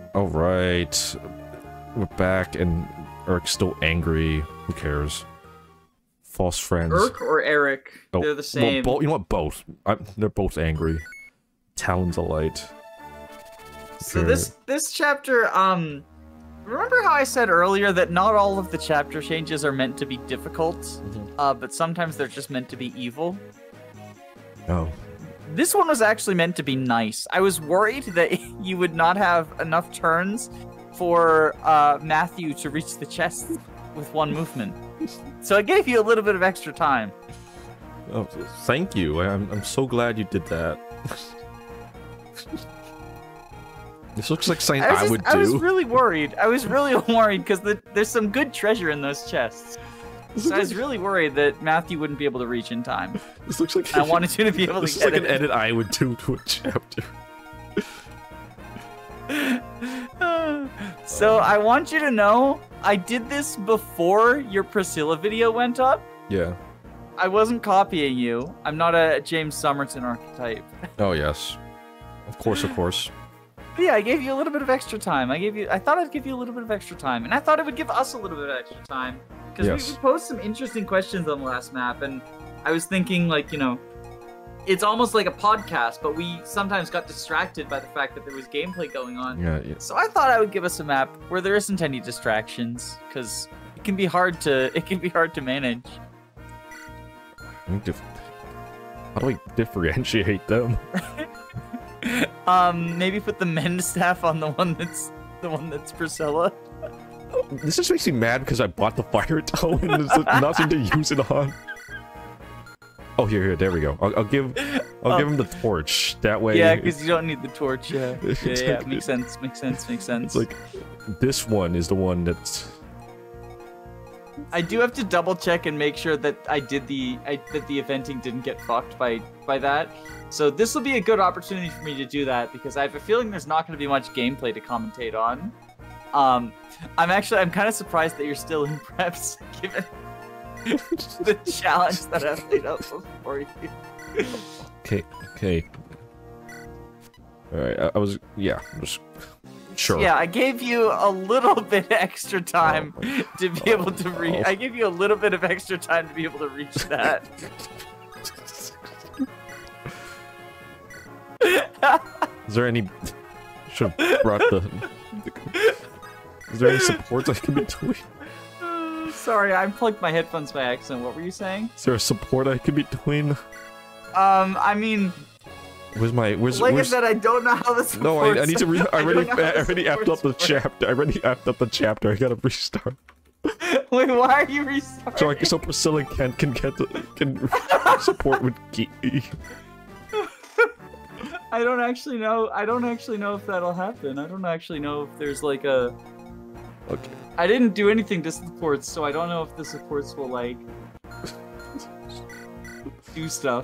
Alright. We're back, and Eric's still angry. Who cares? False friends. Erk or Eric? Oh, They're the same. Well, you know what? Both. They're both angry. Talons of Light. So this chapter, remember how I said earlier that not all of the chapter changes are meant to be difficult, but sometimes they're just meant to be evil? Oh. This one was actually meant to be nice. I was worried that you would not have enough turns for Matthew to reach the chest with one movement. So I gave you a little bit of extra time. Oh, thank you. I'm so glad you did that. This looks like something I would do. I was really worried. I was really worried because there's some good treasure in those chests. So I was really worried that Matthew wouldn't be able to reach in time. This looks like I wanted you to be able to this get is like an edit I would do to a chapter. So I want you to know, I did this before your Priscilla video went up. Yeah. I wasn't copying you. I'm not a James Somerton archetype. Oh yes. Of course, of course. But yeah, I gave you a little bit of extra time. I thought I'd give you a little bit of extra time, and I thought it would give us a little bit of extra time. Because we posed some interesting questions on the last map, and I was thinking, like, you know, it's almost like a podcast, but we sometimes got distracted by the fact that there was gameplay going on. Yeah. So I thought I would give us a map where there isn't any distractions, because it can be hard to manage. How do I differentiate them? Maybe put the mend staff on the one that's Priscilla. This just makes me mad because I bought the fire toe and there's nothing to use it on. Oh, here, there we go. I'll give him the torch. That way. Yeah, because you don't need the torch. Yeah, yeah, makes sense. It's like this one is the one that's. I do have to double check and make sure that that the eventing didn't get fucked by that. So this will be a good opportunity for me to do that because I have a feeling there's not going to be much gameplay to commentate on. I'm kind of surprised that you're still in preps given the challenge that I've laid out for you. Okay. Alright, I was sure. Yeah, I gave you a little bit extra time to be able to reach. I gave you a little bit of extra time to be able to reach that. Is there any? Should have brought the. Is there any support I can be doing? Sorry, I unplugged my headphones by accident. What were you saying? Is there a support I can be doing? I mean. Where's I said, I don't know how this. No, I need to. I already apped up the chapter. I already apped up the chapter. I gotta restart. Wait, why are you restarting? So Priscilla can support with Key. I don't actually know if that'll happen. I don't actually know if there's like a. Okay. I didn't do anything to supports, so I don't know if the supports will like do stuff.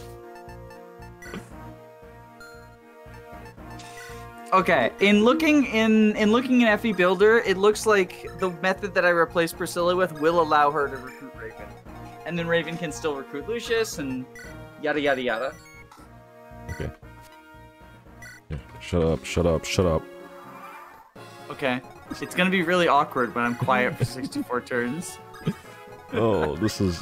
Okay, in looking in FE Builder, it looks like the method that I replaced Priscilla with will allow her to recruit Raven. And then Raven can still recruit Lucius and yada yada yada. Okay. Yeah, shut up. Okay. It's gonna be really awkward when I'm quiet for 64 turns. Oh, this is...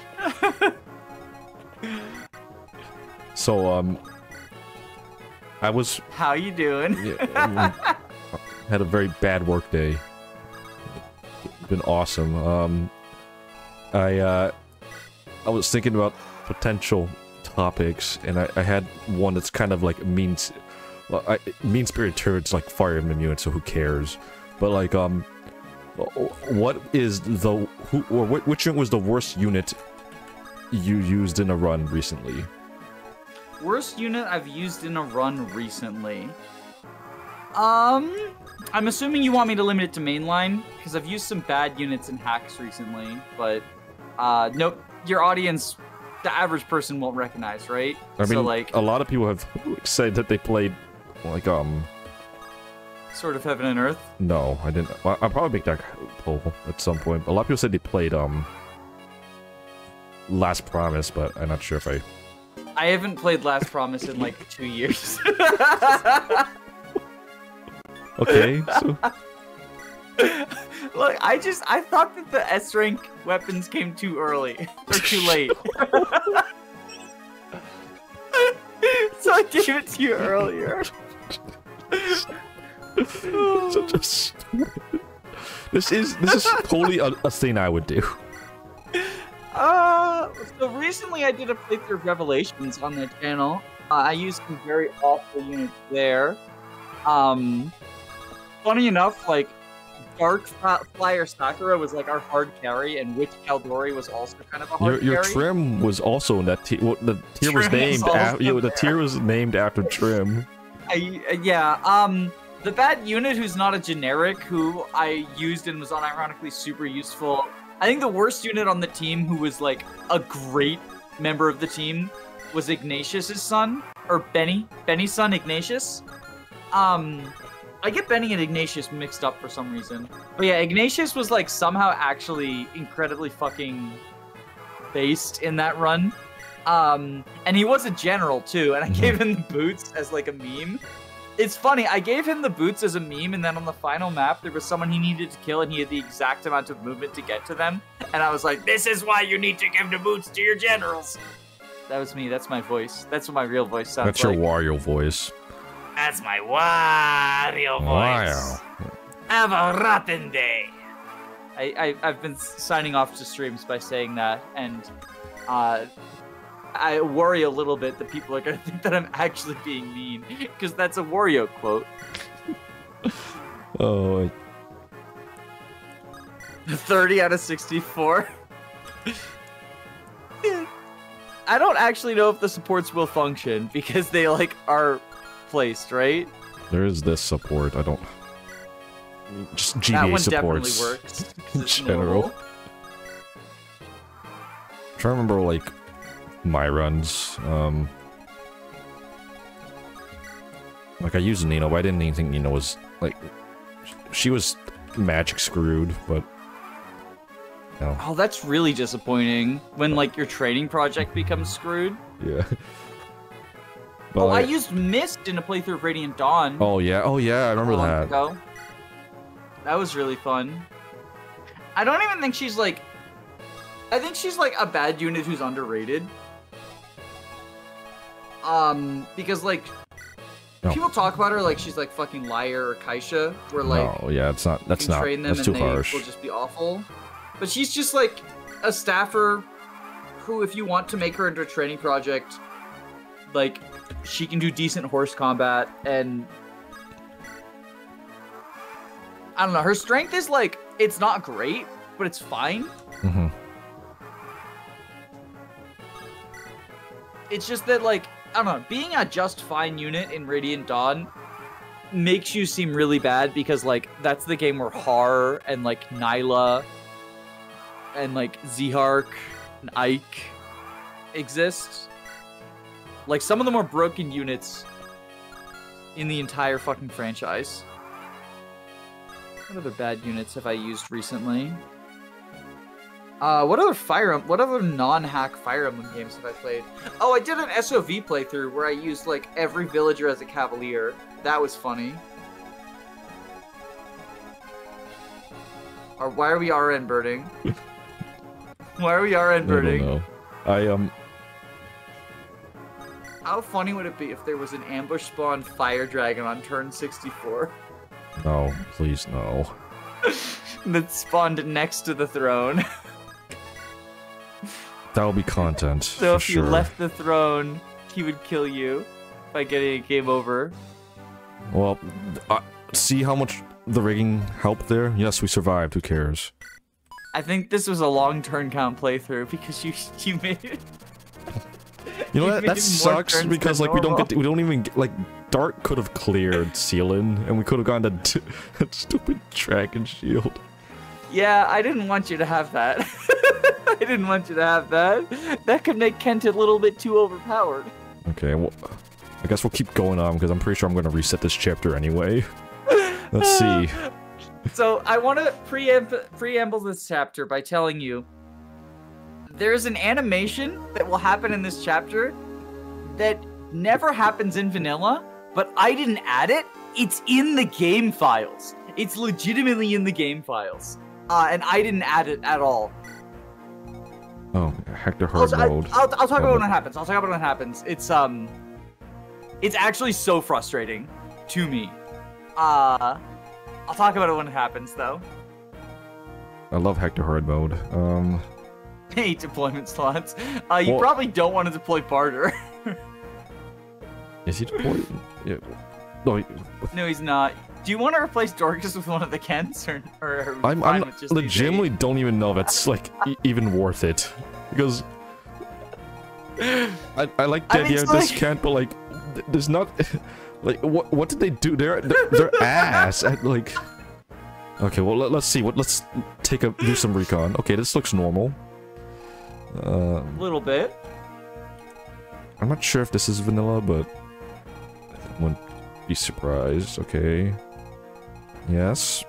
So, I was... How you doing? Yeah, had a very bad work day. Been awesome. I was thinking about potential topics, and I had one that's kind of like mean-spirited turds like fire immune, so who cares? But like, what is the which unit was the worst unit you used in a run recently? Worst unit I've used in a run recently. I'm assuming you want me to limit it to mainline, because I've used some bad units in hacks recently, but nope, your audience, the average person won't recognize, right? I mean, like, a lot of people have said that they played, like, Sword of Heaven and Earth? No, I didn't. I'll probably make that poll at some point. A lot of people said they played, Last Promise, but I'm not sure if I haven't played Last Promise in, like, 2 years. Okay, so Look, I thought that the S rank weapons came too early or too late. So I gave it to you earlier. such a stupid. This is totally a thing I would do. So recently I did a playthrough of Revelations on the channel. I used some very awful units there. Funny enough, like, Dark Flyer Sakura was like our hard carry, and Witch Caldori was also kind of a hard Your carry. trim was also in that tier. Well, the tier was named after. The tier was named after trim. The bad unit who's not a generic, who I used and was unironically super useful. I think the worst unit on the team who was like a great member of the team was Ignatius's son, or Benny's son, Ignatius. I get Benny and Ignatius mixed up for some reason. But yeah, Ignatius was like somehow actually incredibly fucking based in that run. And he was a general too, and I gave him the boots as like a meme. It's funny, I gave him the boots as a meme, and then on the final map, there was someone he needed to kill, and he had the exact amount of movement to get to them. And I was like, this is why you need to give the boots to your generals. That was me, that's my voice. That's what my real voice sounds like. That's your Wario voice. That's my Wario voice. Wow. Have a rotten day. I've been signing off to streams by saying that, and I worry a little bit that people are going to think that I'm actually being mean, because that's a Wario quote. Oh. 30 out of 64. I don't actually know if the supports will function, because they, like, are placed, right? There is this support. I don't... Just GBA that one supports. Definitely works. In general. I'm trying to remember, like, my runs. Like, I used Nino, but I didn't even think Nino was, like... She was magic screwed, but... No. Oh, that's really disappointing, when, like, your training project becomes screwed. Yeah. But, I used Mist in a playthrough of Radiant Dawn. Oh, yeah, I remember that. Ago. That was really fun. I don't even think she's, like... I think she's, like, a bad unit who's underrated. Because, like... No. People talk about her like she's, like, fucking Liar or Kaisha, where, like... No, yeah, it's not... That's not... Train them That's too and they harsh. will just be awful. But she's just, like, a staffer who, if you want to make her into a training project, like, she can do decent horse combat, and... I don't know, her strength is, like, it's not great, but it's fine. Mm-hmm. It's just that, like, I don't know, being a just fine unit in Radiant Dawn makes you seem really bad, because, like, that's the game where Har and, like, Nyla and, like, Zehark and Ike exist. Like, some of the more broken units in the entire fucking franchise. What other bad units have I used recently? What other non-hack Fire Emblem games have I played? Oh, I did an SOV playthrough where I used, like, every villager as a cavalier. That was funny. Or why are we RN birding? Why are we RN birding? I don't know. How funny would it be if there was an ambush spawn fire dragon on turn 64? No, please no. That spawned next to the throne. That will be content. So if you left the throne, he would kill you by getting a game over. Well, see how much the rigging helped there? Yes, we survived. Who cares? I think this was a long turn count playthrough because you made it. You know that sucks because like we don't even get, like Dart could have cleared Sealin and we could have gone to that stupid dragon shield. Yeah, I didn't want you to have that. I didn't want you to have that. That could make Kent a little bit too overpowered. Okay, well, I guess we'll keep going on because I'm pretty sure I'm going to reset this chapter anyway. Let's see. So I want to preamble this chapter by telling you there's an animation that will happen in this chapter that never happens in vanilla, but I didn't add it, It's in the game files. It's legitimately in the game files. And I didn't add it at all. Oh, Hector Herd mode. I'll talk about when it happens. I'll talk about when it happens. It's actually so frustrating to me. I'll talk about it when it happens, though. I love Hector Herd mode. 8 deployment slots. You probably don't want to deploy Barter. Is he deployed? Yeah. No, he's not. Do you want to replace Dorcas with one of the Kents, or I'm legitimately don't even know if it's like even worth it, because I like the idea of this Kent, but like there's not like what did they do? They're ass at like. Okay, well let's see. Let's do some recon. Okay, this looks normal. A little bit. I'm not sure if this is vanilla, but I wouldn't be surprised. Okay. Yes.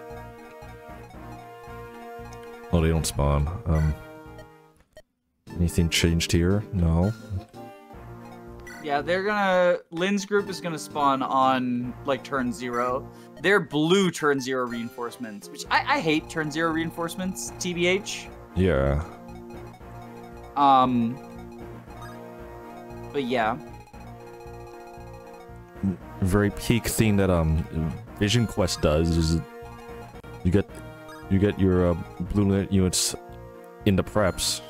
Oh, they don't spawn. Anything changed here? No. Yeah, they're gonna... Lynn's group is gonna spawn on, like, turn 0. They're blue turn 0 reinforcements, which I hate turn 0 reinforcements, TBH. Yeah. But yeah. Very peak thing that Vision Quest does is you get your blue units in the preps.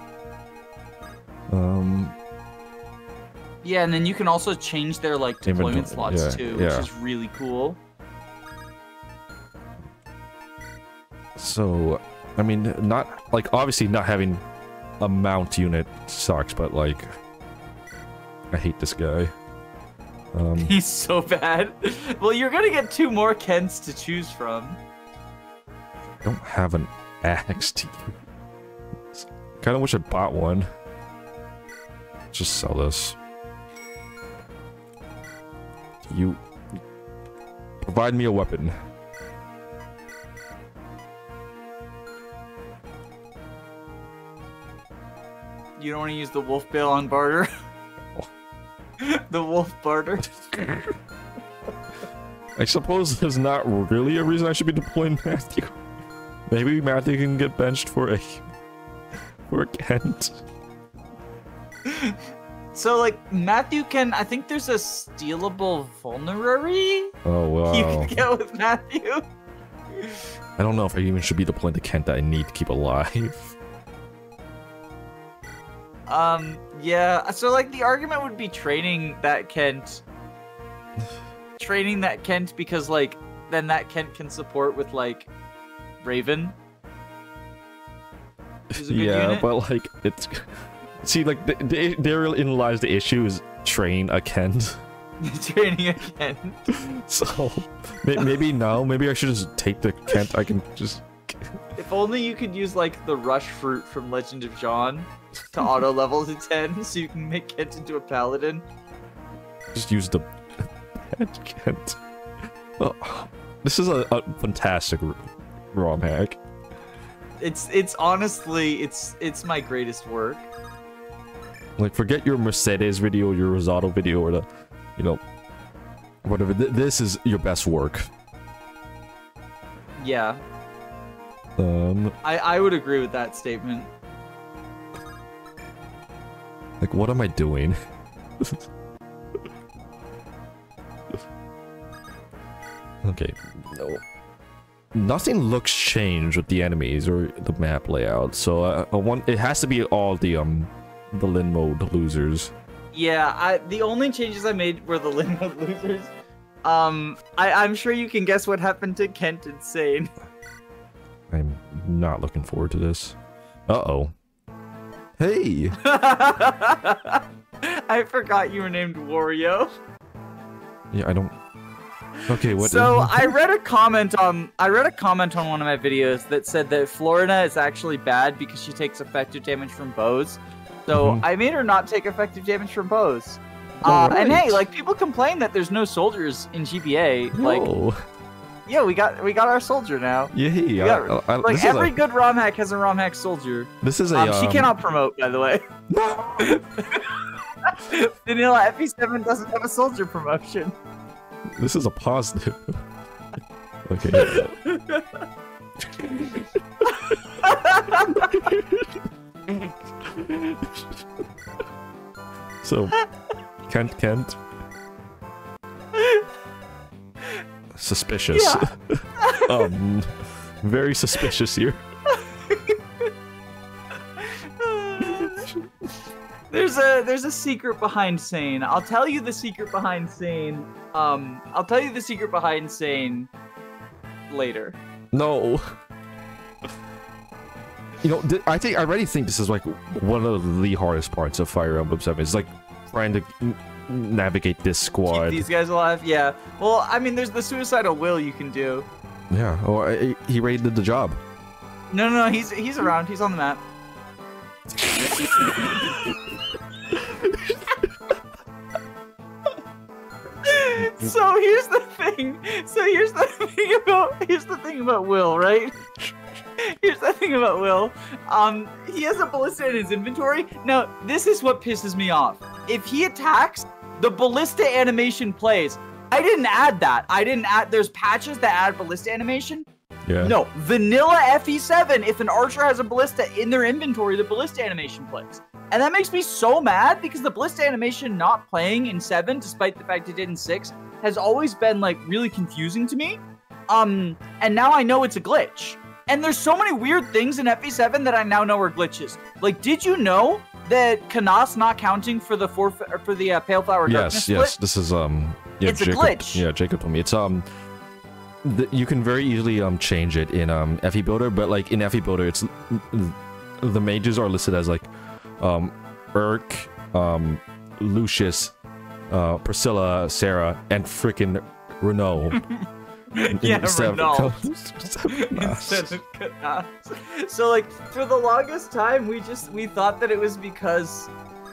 Yeah, and then you can also change their like deployment slots too, which is really cool. So, I mean, not like obviously not having a mount unit sucks, but like I hate this guy. He's so bad. Well, you're gonna get 2 more Kents to choose from. I don't have an axe to use. Kind of wish I bought one. Just sell this. You provide me a weapon. You don't want to use the wolf bill on barter? The wolf barter? I suppose there's not really a reason I should be deploying Matthew. Maybe Matthew can get benched for a Kent. So like Matthew can, I think there's a stealable vulnerary. Oh wow. You can get with Matthew. I don't know if I even should be deploying the Kent that I need to keep alive. Yeah, so like the argument would be training that Kent because like then that Kent can support with like Raven. Yeah, unit. but like it's see like therein lies the issue is train a Kent. Training a Kent. So maybe now maybe I should just take the Kent. I can just. If only you could use like the rush fruit from Legend of John to auto level to 10 so you can make Kent into a paladin. Just use the Kent. Oh, this is a fantastic ROM hack. It's honestly it's my greatest work. Like forget your Mercedes video, your Rosado video, or the whatever. This is your best work. Yeah. I would agree with that statement. Like, what am I doing? Okay. No. Nothing looks changed with the enemies or the map layout, so it has to be all the Lin mode losers. Yeah, the only changes I made were the Lin mode losers. I'm sure you can guess what happened to Kent Insane. I'm not looking forward to this. Uh-oh. Hey! I forgot you were named Wario. Yeah, I don't... Okay, what... So, I read a comment on one of my videos that said that Florina is actually bad because she takes effective damage from bows. So, I made her not take effective damage from bows. Right. And hey, like, people complain that there's no soldiers in GBA. No. Like... Yeah, we got our soldier now. Yay! Like every good ROM hack has a ROM hack soldier. This is a. She cannot promote, by the way. No. Vanilla FE7 doesn't have a soldier promotion. This is a positive. Okay. So, Kent. Suspicious. Yeah. Very suspicious here. There's a secret behind Sane. I'll tell you the secret behind Sane. I'll tell you the secret behind Sane later. No. You know, I already think this is like one of the hardest parts of Fire Emblem 7. It's like trying to navigate this squad. Keep these guys alive? Yeah. Well, I mean, there's the suicidal will you can do. Yeah. Oh, he already did the job. No, he's around. He's on the map. So here's the thing. Here's the thing about Will, right? Here's the thing about Will. He has a ballista in his inventory. Now, this is what pisses me off. If he attacks, the ballista animation plays. I didn't add that. There's patches that add ballista animation. Yeah. No, vanilla FE7, if an archer has a ballista in their inventory, the ballista animation plays. And that makes me so mad because the ballista animation not playing in 7, despite the fact it did in 6, has always been like really confusing to me. And now I know it's a glitch. And there's so many weird things in FE7 that I now know are glitches. Like, did you know that Canas not counting for the Pale Flower Darkness split? Yes, this is yeah, it's Jacob, a glitch. Yeah, Jacob told me it's you can very easily change it in FE Builder, but like in FE Builder, it's the mages are listed as like Urk, Lucius, Priscilla, Sarah, and frickin' Renault. Yeah, Renault. Instead of Canas. So like for the longest time, we thought that it was because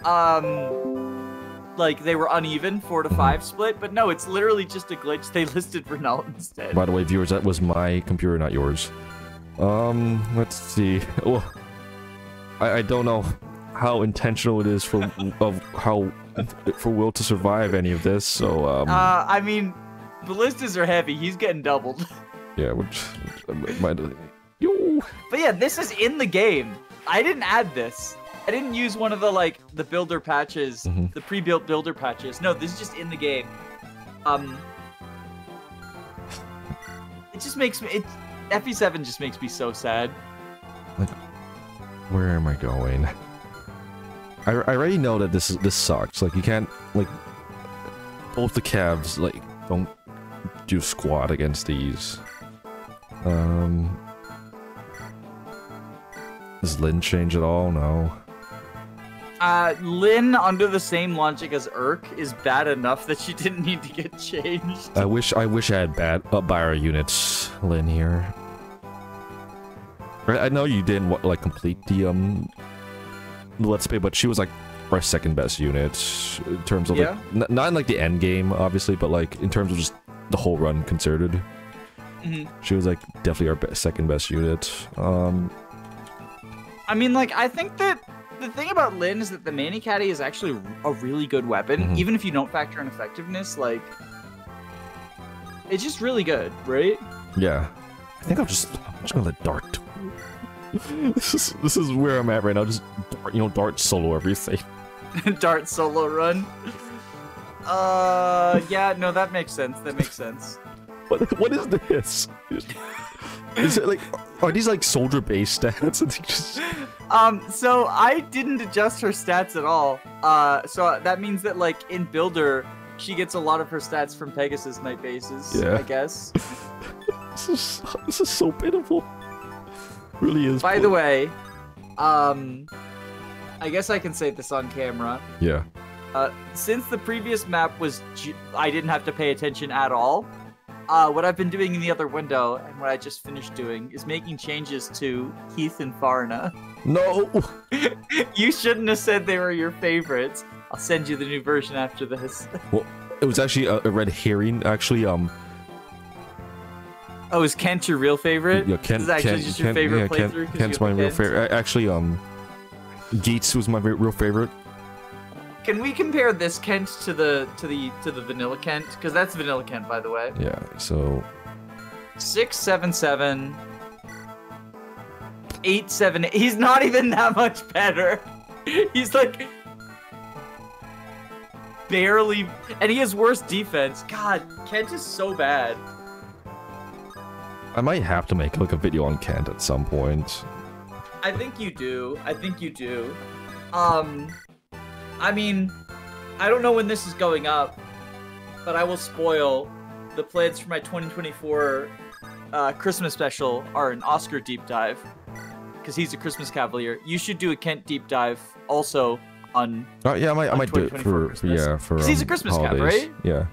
like they were uneven 4-5 split, but no, it's literally just a glitch. They listed Renault instead. By the way, viewers, that was my computer, not yours. Let's see. Well, I don't know how intentional it is for Will to survive any of this. So I mean, ballistas are heavy. He's getting doubled. Yeah, which might. But yeah, this is in the game. I didn't add this. I didn't use one of the builder patches, the pre-built builder patches. No, this is just in the game. It just makes me. FE7 just makes me so sad. Like, where am I going? I already know that this sucks. Like, you can't both the Cavs don't do squat against these. Does Lynn change at all? No. Lynn, under the same logic as Urk, is bad enough that she didn't need to get changed. I wish I had Byra units, Lynn here. I know you didn't complete the Let's Play, but she was our second best unit in terms of not in the end game, obviously, but in terms of just the whole run considered. She was definitely our second best unit. I mean, I think that the thing about Lynn is that the Mani Caddy is actually a really good weapon, even if you don't factor in effectiveness. It's just really good, right? Yeah, I think I'm just gonna let Dart. This is where I'm at right now. Just Dart solo everything. Dart solo run. Yeah, no, that makes sense. That makes sense. What is this? Is it are these soldier-based stats? So I didn't adjust her stats at all. So that means that in Builder, she gets a lot of her stats from Pegasus Night bases. Yeah. I guess. This is so pitiful. It really is. By the way, I guess I can say this on camera. Yeah. Since the previous map was, I didn't have to pay attention at all. What I've been doing in the other window, and what I just finished doing, is making changes to Heath and Farna. No! You shouldn't have said they were your favorites. I'll send you the new version after this. Well, it was actually a red herring, actually. Oh, is Kent your real favorite? Yeah, Kent. Is actually just your favorite playthrough? Kent's my real favorite. Actually, Geets was my real favorite. Can we compare this Kent to the vanilla Kent? Because that's vanilla Kent, by the way. Yeah. So 677, 878. He's not even that much better. He's like barely, and he has worse defense. God, Kent is so bad. I might have to make like a video on Kent at some point. I think you do. I think you do. I mean, I don't know when this is going up, but I will spoil the plans for my 2024 Christmas special are an Oscar deep dive, because he's a Christmas Cavalier. You should do a Kent deep dive also on. Yeah, I might do it for Christmas. Yeah, for. He's a Christmas Cav, right? Yeah.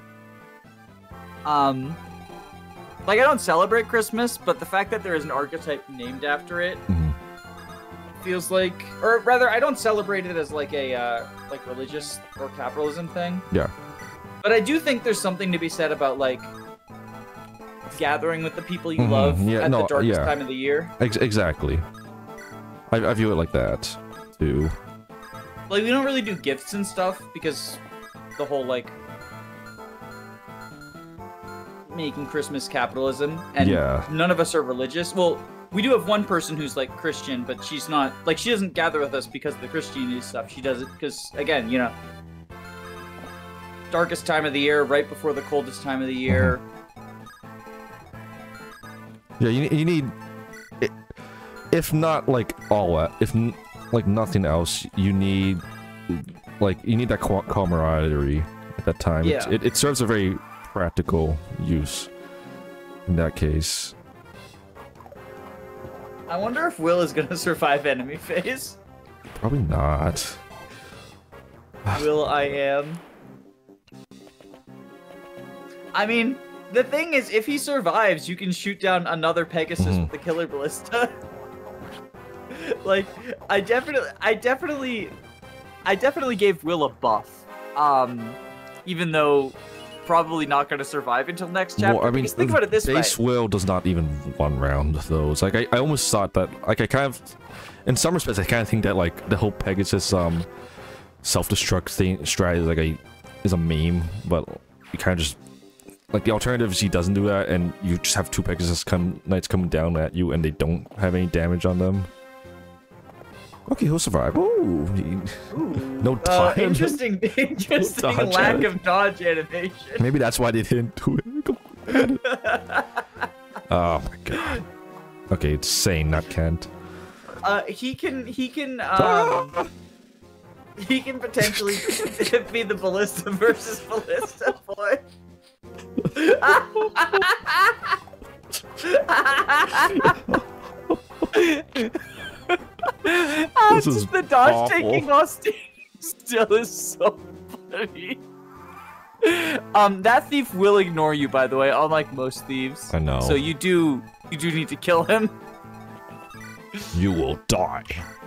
Like I don't celebrate Christmas, but the fact that there is an archetype named after it feels like, or rather, I don't celebrate it as like a like religious or capitalism thing. Yeah. But I do think there's something to be said about like gathering with the people you love at the darkest time of the year. Exactly. I view it like that too. Like we don't really do gifts and stuff because the whole like making Christmas capitalism, and none of us are religious. Well, we do have one person who's like Christian, but she's not like, she doesn't gather with us because of the Christianity stuff. She does it because, again, you know, darkest time of the year, right before the coldest time of the year. Yeah, you need, if not like all that, if like nothing else, you need that camaraderie at that time. Yeah. It serves a very practical use in that case. I wonder if Will is gonna survive enemy phase. Probably not. Will I am. I mean, the thing is, if he survives, you can shoot down another Pegasus with the killer ballista. Like, I definitely gave Will a buff. Even though probably not going to survive until next chapter. Well, I mean, think about it this way. Base Will does not even one round those. Like, I almost thought that, like, I kind of, in some respects, I kind of think that, like, the whole Pegasus, self-destruct thing, strat is a meme, but you kind of just, like, the alternative is he doesn't do that, and you just have two Pegasus Knights coming down at you, and they don't have any damage on them. Okay, he'll survive. Ooh, no dodge. Interesting no lack of dodge animation. Maybe that's why they didn't do it. Oh my god. Okay, it's Sane, not Kent. He can potentially be the ballista versus ballista boy. This is the dodge awful. taking Austin still is so funny. That thief will ignore you, by the way, unlike most thieves. I know. So you do need to kill him. You will die.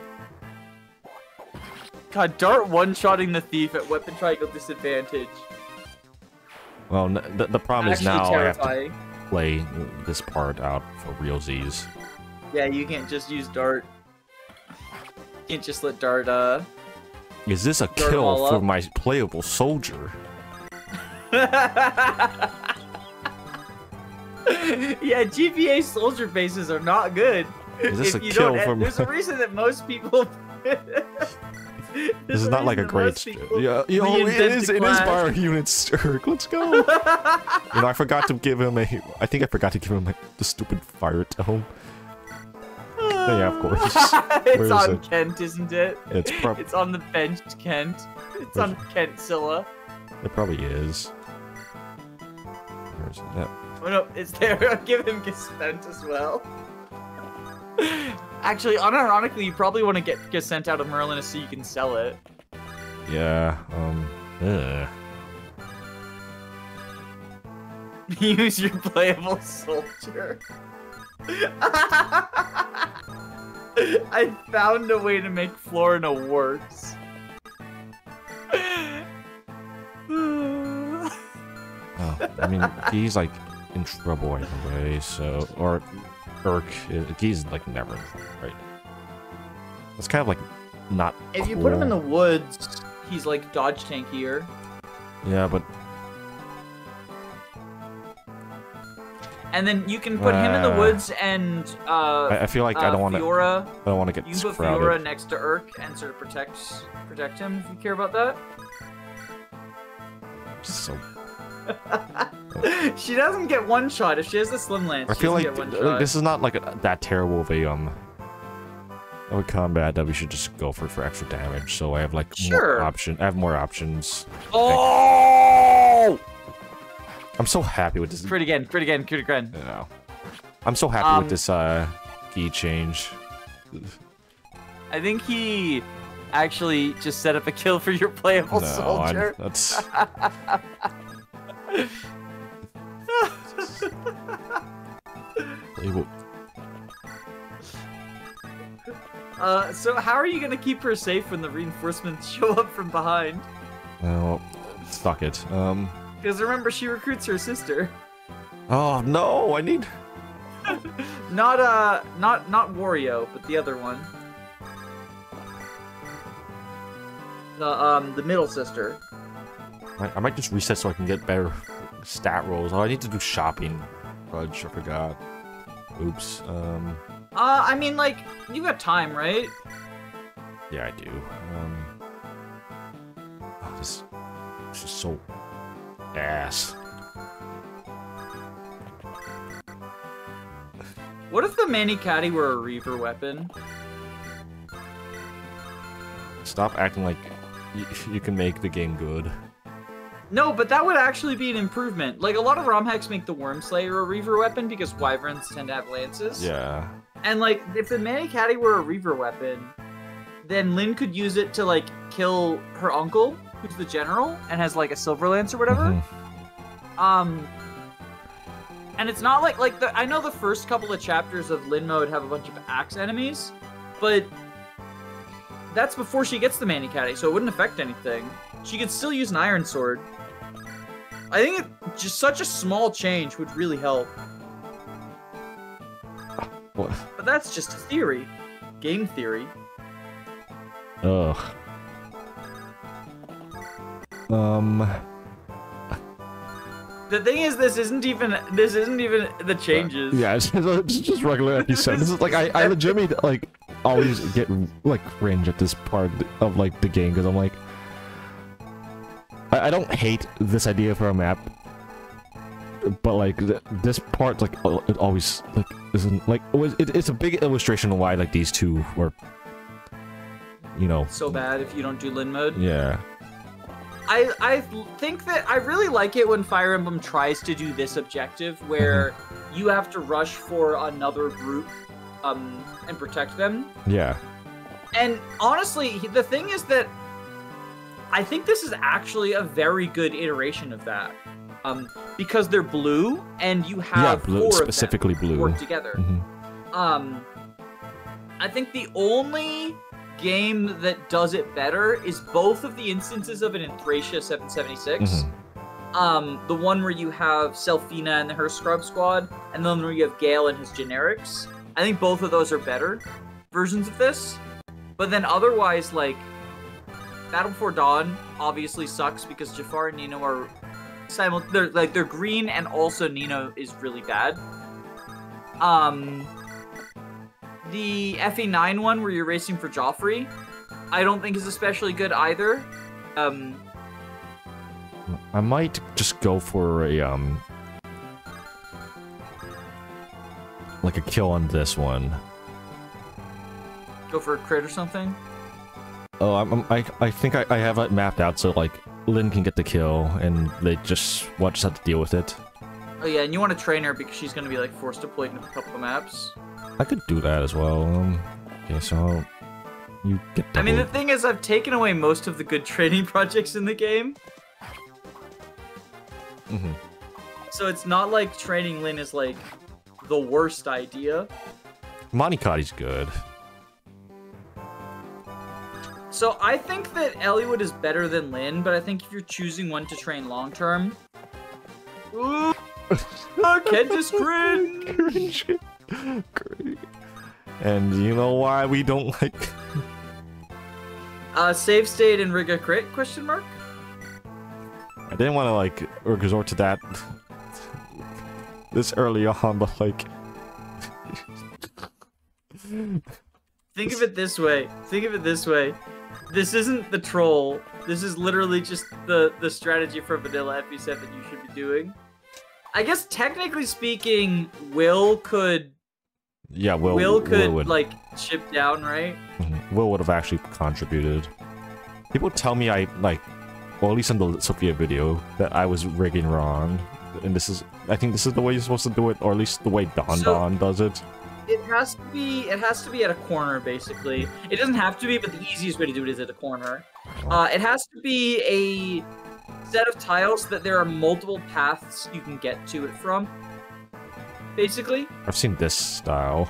God, Dart one-shotting the thief at weapon triangle disadvantage. Well, the problem is now terrifying. I have to play this part out for realsies. Yeah, you can't just use Dart. You can't just let Dart, Is this a kill for my playable soldier? Yeah, GPA soldier bases are not good. Is this a kill for There's a reason that most people... This is not like a great... Yeah, yo, it is Fire Unit Sturk. Let's go. You know, I forgot to give him a... I think I forgot to give him the stupid fire tone. Yeah, of course. It's on Kent, isn't it? It's on the bench, Kent. It's on Kent Scylla. It probably is. Where's that? Oh no, it's there. I'll give him Gesent as well. Actually, unironically, you probably want to get Gesent out of Merlin so you can sell it. Yeah, Use your playable soldier. I found a way to make Florina worse. Oh, I mean, he's like in trouble anyway, so... Or Urk, he's like never in trouble, right? It's kind of like not If you put him in the woods, he's like dodge tankier. Yeah, but and then you can put him in the woods and I feel like I don't want to. Fiora. I don't want to get You can put crowded. Fiora next to Urk and sort of protect him if you care about that. So she doesn't get one shot if she has the Slim Lance. I She feel doesn't like get one shot. this is not like that terrible of a combat that we should just go for extra damage. So I have like more option. I have more options. Oh! I'm so happy with this. Crit again, crit again, crit again. You know, I'm so happy with this key change. I think he actually just set up a kill for your playable soldier. That's. So how are you gonna keep her safe when the reinforcements show up from behind? Well, fuck it. Because remember, she recruits her sister. Oh no, I need. not Wario, but the other one. The middle sister. I might just reset so I can get better stat rolls. Oh, I need to do shopping. Fudge, I forgot. Oops. I mean, like, you got time, right? Yeah, I do. Oh, this is so ass. What if the Manicati were a Reaver weapon? Stop acting like you can make the game good. No, but that would actually be an improvement. Like, a lot of ROM hacks make the Worm Slayer a Reaver weapon because Wyverns tend to have lances. Yeah. And, like, if the Manicati were a Reaver weapon, then Lyn could use it to, like, kill her uncle, who's the general, and has, like, a Silver Lance or whatever. And it's not like I know the first couple of chapters of Lyn mode have a bunch of axe enemies, but that's before she gets the Manicati, so it wouldn't affect anything. She could still use an Iron Sword. I think just such a small change would really help. What? But that's just a theory. Game theory. Ugh. The thing is, this isn't even the changes. Yeah, it's just regular episode. This is like I legitimately like always get like cringe at this part of like the game because I'm like I don't hate this idea for a map, but like this part like it always like isn't like it's a big illustration of why like these two were, you know, so bad if you don't do Lyn mode. Yeah. I think that I really like it when Fire Emblem tries to do this objective where you have to rush for another group and protect them. Yeah. And honestly, the thing is that I think this is actually a very good iteration of that. Because they're blue and you have blue, four specifically of them blue work together. I think the only game that does it better is both of the instances of it in Thracia 776. The one where you have Selfina and her Scrub Squad, and the one where you have Gale and his generics. I think both of those are better versions of this. But then otherwise, like, Battle Before Dawn obviously sucks because Jafar and Nino are they're green, and also Nino is really bad. The FE9 one where you're racing for Joffrey, I don't think is especially good either. I might just go for a like a kill on this one. Go for a crit or something? Oh, I think I have it mapped out so like Lyn can get the kill and they just have to deal with it. Oh yeah, and you want to train her because she's going to be like force deployed in a couple of maps. I could do that as well. Okay, so you get double. I mean, the thing is, I've taken away most of the good training projects in the game. So it's not like training Lyn is like the worst idea. Manicati's good. So I think that Eliwood is better than Lyn, but I think if you're choosing one to train long term, Kent is cringe. And you know why we don't like... Save state and rig a crit? Question mark. I didn't want to like resort to that this early on, but like. Think of it this way. Think of it this way. This isn't the troll. This is literally just the strategy for vanilla FE7 you should be doing. I guess technically speaking, Will could. Yeah, Will could would. like chip down, right? Will would have actually contributed. People tell me I like, well, at least in the Sophia video, that I was rigging wrong, and this is. I think this is the way you're supposed to do it, or at least the way Don does it. It has to be at a corner, basically. It doesn't have to be, but the easiest way to do it is at a corner. It has to be a set of tiles that there are multiple paths you can get to it from. Basically. I've seen this style.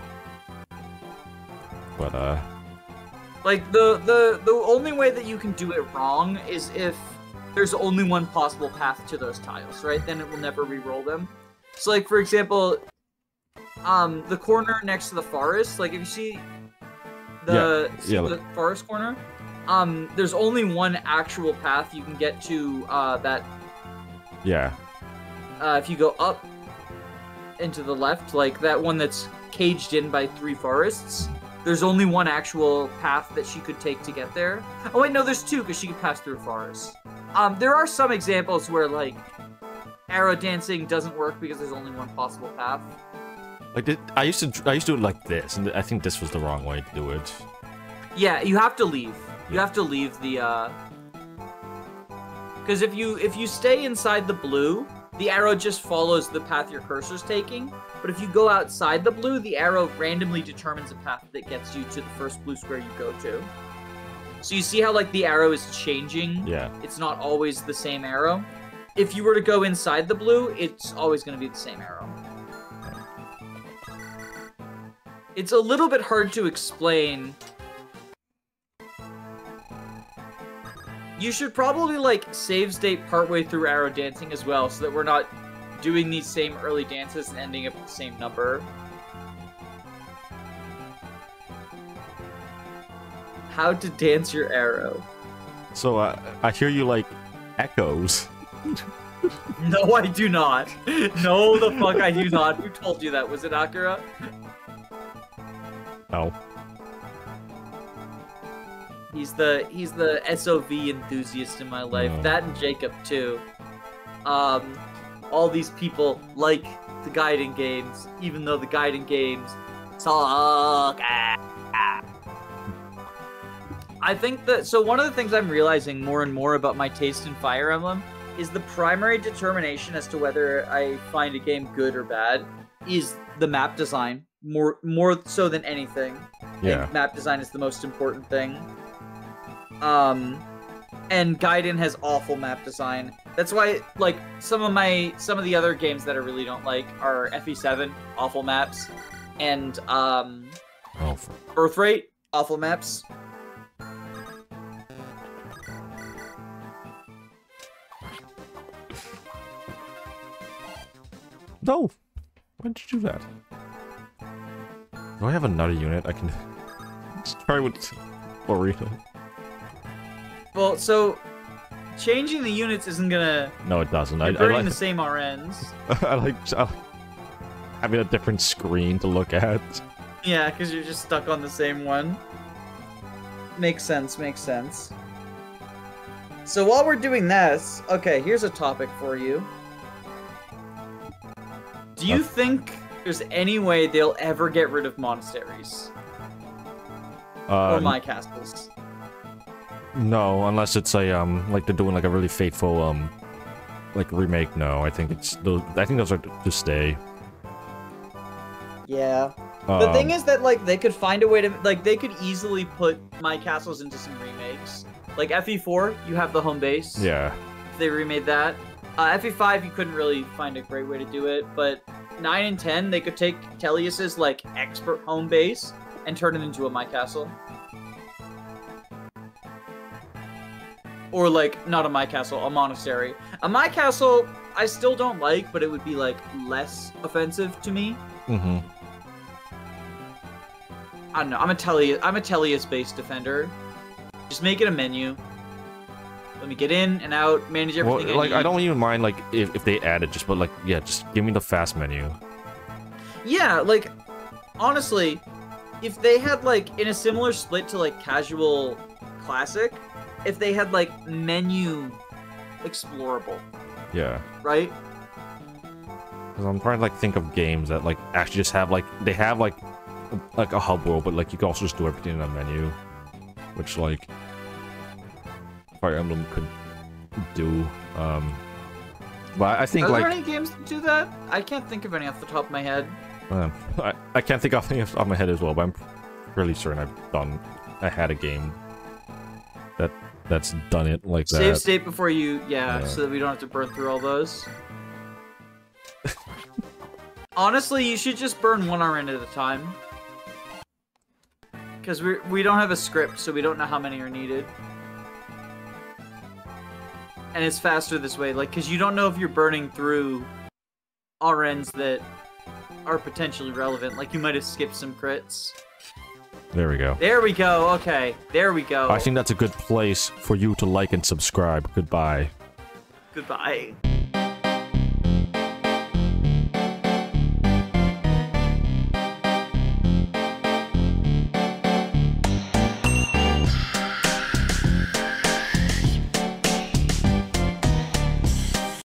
But like the only way that you can do it wrong is if there's only one possible path to those tiles, right? Then it will never re-roll them. So like for example, the corner next to the forest, like if you see the forest corner, there's only one actual path you can get to that. Yeah. If you go up and to the left, like that one that's caged in by 3 forests, there's only one actual path that she could take to get there. Oh wait, no, there's 2 because she could pass through forests. There are some examples where like arrow dancing doesn't work because there's only one possible path. Like I used to do it like this, and I think this was the wrong way to do it. Yeah, you have to leave. You have to leave the because if you stay inside the blue, the arrow just follows the path your cursor's taking. But if you go outside the blue, the arrow randomly determines a path that gets you to the first blue square you go to. So you see how like the arrow is changing? Yeah. It's not always the same arrow. If you were to go inside the blue, it's always going to be the same arrow. It's a little bit hard to explain. You should probably, like, save state partway through arrow dancing as well, so that we're not doing these same early dances and ending up with the same number. How to dance your arrow. So, I hear you, like, echoes. No, I do not. No, the fuck I do not. Who told you that? Was it Akira? No. He's the SOV enthusiast in my life. No. That and Jacob too. All these people like the guiding games, even though the guiding games suck. I think that one of the things I'm realizing more and more about my taste in Fire Emblem is the primary determination as to whether I find a game good or bad is the map design. More so than anything. Yeah. I think map design is the most important thing. And Gaiden has awful map design. That's why, like, some of the other games that I really don't like are FE7, awful maps, and Birthright, awful maps. No! Why did you do that? Do I have another unit I can try with Orita? Well, so changing the units isn't gonna. No, it doesn't. You're burning the same RNs. I like having a different screen to look at. Yeah, because you're just stuck on the same one. Makes sense. Makes sense. So while we're doing this, okay, here's a topic for you. Do you think there's any way they'll ever get rid of monasteries? Or my castles? No, unless it's a like they're doing like a really faithful like remake. No, I think those are to stay. Yeah. The thing is that like they could find a way to they could easily put my castles into some remakes. Like FE4, you have the home base. Yeah. If they remade that. FE5, you couldn't really find a great way to do it, but 9 and 10, they could take Tellius's like expert home base and turn it into a My Castle. Or like, not a My Castle, a monastery. A My Castle, I still don't like, but it would be like less offensive to me. Mm-hmm. I don't know, I'm a Tellius-based defender. Just make it a menu. Let me get in and out, manage everything. Well, like I don't even mind like if they add it, just but like yeah, just give me the fast menu. Yeah, like honestly, if they had like in a similar split to like casual classic, if they had like menu explorable. Yeah. Right? Because I'm trying to like think of games that like actually just have like they have like a hub world, but like you can also just do everything in a menu, which like Fire Emblem could do. But I think Are like there any games that do that? I can't think of any off the top of my head. I can't think of any off my head as well, but I'm really certain I had a game that's done it like that. Save state before you, yeah, so that we don't have to burn through all those. Honestly, you should just burn one RN at a time. Because we don't have a script, so we don't know how many are needed. And it's faster this way, like, because you don't know if you're burning through RNs that are potentially relevant. Like, you might have skipped some crits. There we go. There we go, okay. There we go. I think that's a good place for you to like and subscribe. Goodbye. Goodbye.